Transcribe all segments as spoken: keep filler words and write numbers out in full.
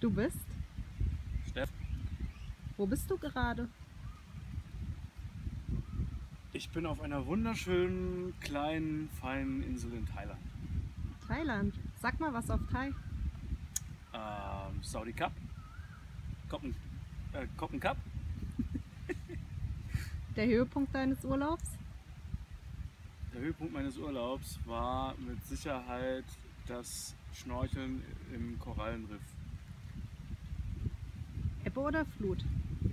Du bist? Steff, Wo bist du gerade? ich bin auf einer wunderschönen, kleinen, feinen Insel in Thailand. Thailand. Sag mal was auf Thai. Ähm, Saudi Cup, Koppen, äh, Koppen Cup. Der Höhepunkt deines Urlaubs? Der Höhepunkt meines Urlaubs war mit Sicherheit das Schnorcheln im Korallenriff. Ebbe oder Flut?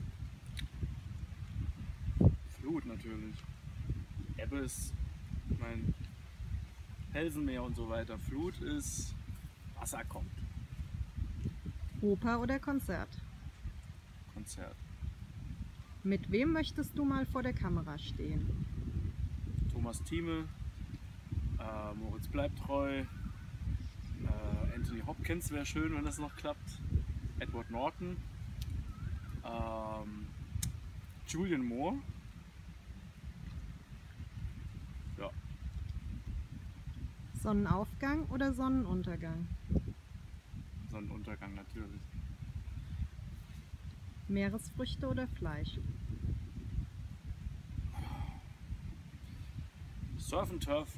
Flut natürlich. Ebbe ist mein Felsenmeer und so weiter. Flut ist Wasser kommt. Oper oder Konzert? Konzert. Mit wem möchtest du mal vor der Kamera stehen? Thomas Thieme, äh, Moritz bleibt treu, äh, Anthony Hopkins wäre schön, wenn das noch klappt, Edward Norton, ähm, Julian Moore, ja, Sonnenaufgang oder Sonnenuntergang? Sonnenuntergang natürlich. Meeresfrüchte oder Fleisch? Surf and Turf,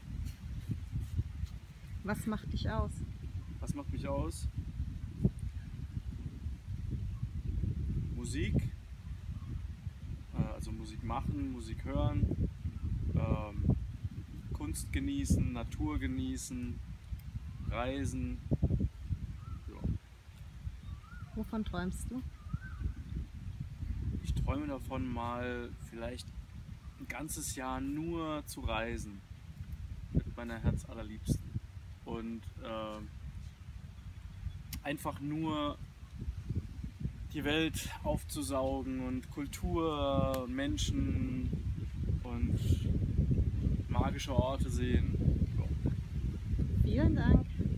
Was macht dich aus? was macht mich aus? Musik, äh, also Musik machen, Musik hören, ähm, Kunst genießen, Natur genießen, reisen. Ja. Wovon träumst du? Ich träume davon, mal vielleicht ein ganzes Jahr nur zu reisen mit meiner Herzallerliebsten und äh, einfach nur die Welt aufzusaugen und Kultur, Menschen und magische Orte sehen. Ja. Vielen Dank.